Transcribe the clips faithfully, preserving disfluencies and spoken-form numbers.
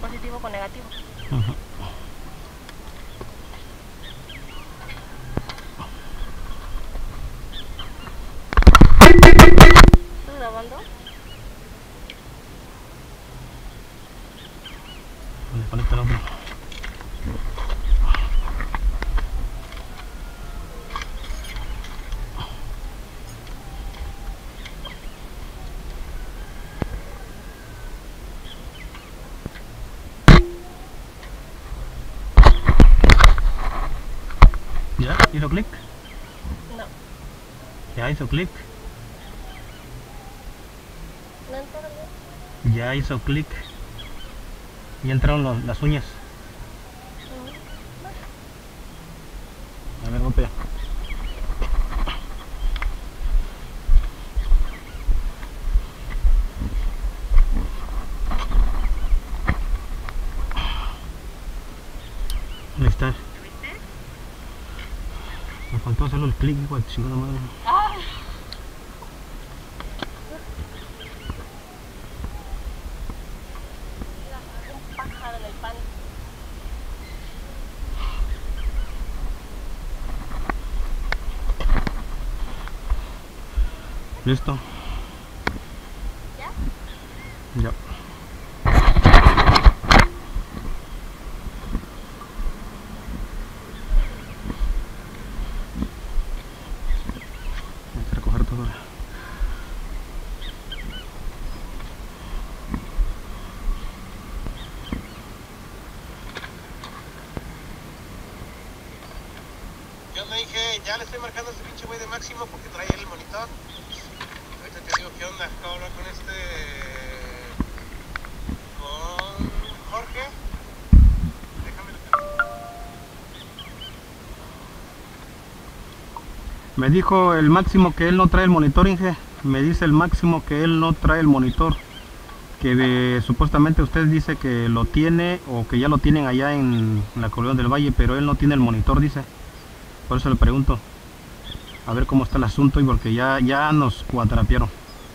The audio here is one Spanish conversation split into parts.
positivo con negativo. Uh-huh. ¿Estás grabando? Le conecta el otro. ¿Ya hizo clic? No. ¿Ya hizo clic? ¿No entró bien? Ya hizo clic. Ya entraron los, las uñas. A ver, golpea. Ahí está. Me faltó hacerlo el clic, hijo de chingada madre. ¡Ah! Un pájaro en el pan. Listo. ¿Ya? Ya. Vamos a recoger todo ahora. Yo le dije, ya le estoy marcando a este pinche güey de Máximo porque trae el monitor. Ahorita te digo qué onda, acabo de hablar con este... con Jorge. Déjame. Me dijo el Máximo que él no trae el monitor, Inge. Me dice el Máximo que él no trae el monitor. Que de, supuestamente usted dice que lo tiene o que ya lo tienen allá en la Colonia del Valle, pero él no tiene el monitor, dice. Por eso le pregunto. A ver cómo está el asunto y porque ya, ya nos cuatrapearon.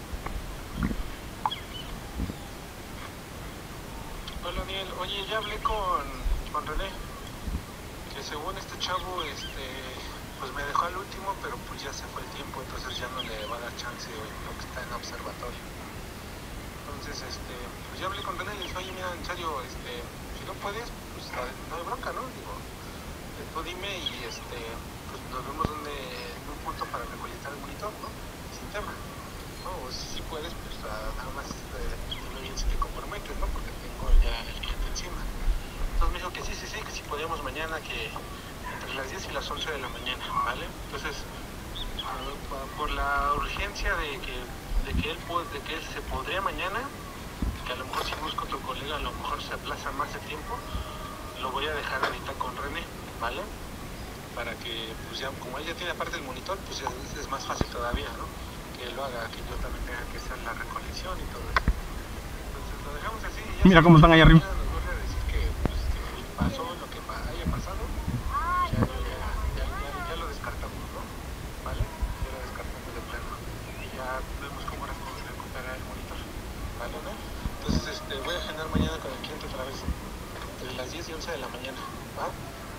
Hola Daniel, oye, ya hablé con, con René. Que según este chavo, este, pues me dejó al último, pero pues ya se fue el tiempo, entonces ya no le va a dar chance hoy, porque está en observatorio. Entonces, este, pues ya hablé con René y le dije, oye, mira, en serio, este, si no puedes, pues no hay bronca, ¿no? Digo, tú dime y este, pues nos vemos donde, en un punto para recolectar el monitor, ¿no? Sin tema. No, o si puedes, pues nada más eh, dime bien si te comprometes, ¿no? Porque tengo ya el cliente encima. Entonces me dijo que sí, sí, sí, que si podíamos mañana, que entre las diez y las once de la mañana, ¿vale? Entonces, uh, por la urgencia de que, de que él puede, de que él se podría mañana, que a lo mejor si busco otro colega, a lo mejor se aplaza más de tiempo, lo voy a dejar ahorita con René, ¿vale? Para que, pues ya, como él ya tiene aparte el monitor, pues ya es, es más fácil todavía, ¿no? Que él lo haga, que yo también tenga que hacer la recolección y todo eso. Entonces lo dejamos así. Y ya Mira cómo están ahí arriba. nos vuelve a decir que, pues, que pasó lo que pa haya pasado, ya, ya, ya, ya, ya lo descartamos, ¿no? ¿Vale? Ya lo descartamos de plano. Y ya vemos cómo recuperar el monitor, ¿vale? ¿No? Entonces este, voy a agendar mañana con el cliente otra vez, entre las diez y once de la mañana, ¿va?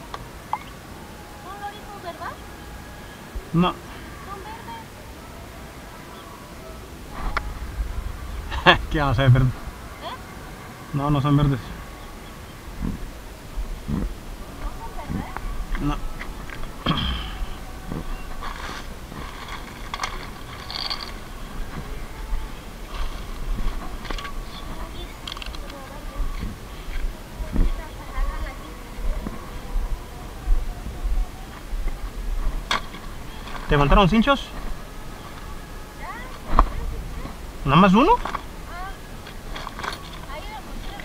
¿Verdad? No. Son verdes. ¿Qué vamos a ver verde? ¿Eh? No, no son verdes. ¿No son verdes? No. ¿Te faltaron cinchos? ¿Nada más uno? Ahí la pusieron.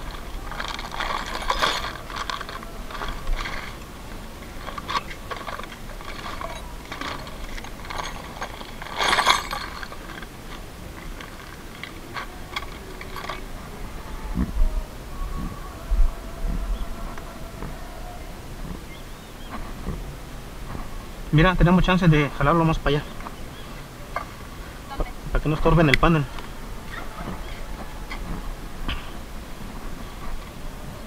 Mira, tenemos chance de jalarlo más para allá. Para, para que no estorben el panel.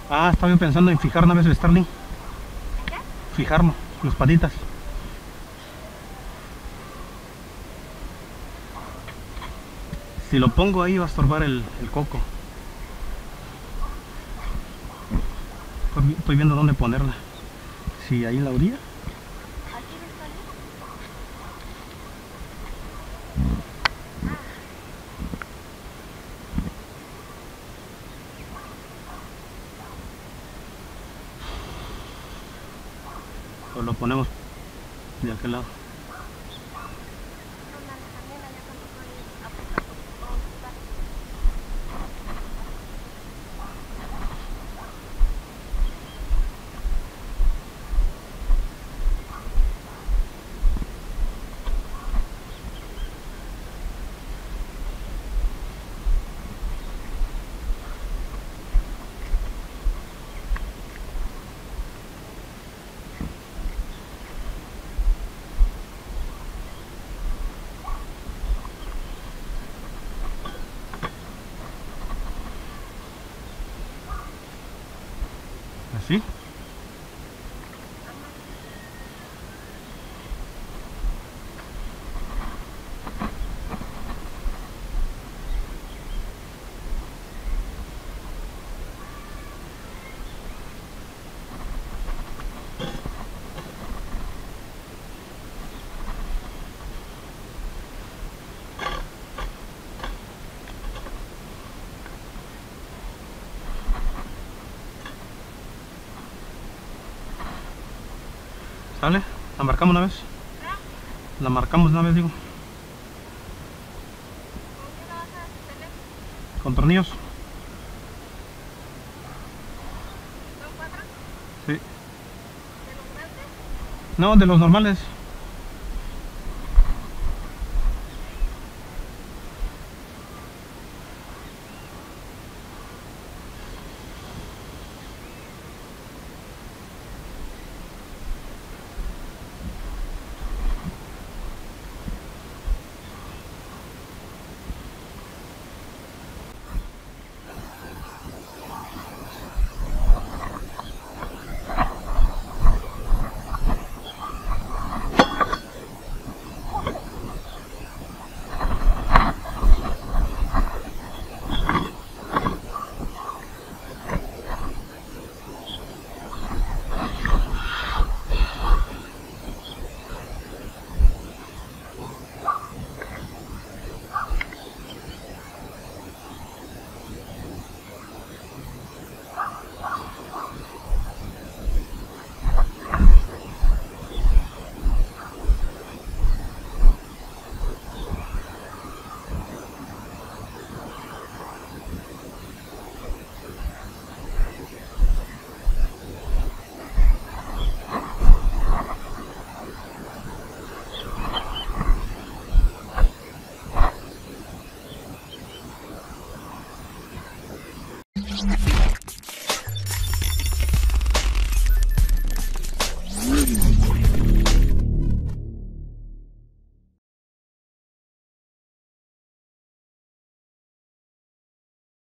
Ah, estaba yo pensando en fijar una vez el Starlink. ¿En qué? Fijarlo, las patitas. Si lo pongo ahí va a estorbar el, el coco. Estoy, estoy viendo dónde ponerla. Si ahí en la orilla. ¿Aquí de Starlink? O lo ponemos de aquel lado. No, no, también allá tampoco hay aplicado. O está. Así. ¿Sale? La marcamos una vez. La marcamos una vez, digo. ¿Con qué la vas a sostener? Con tornillos. ¿Son cuatro? Sí. ¿De los grandes? No, de los normales. You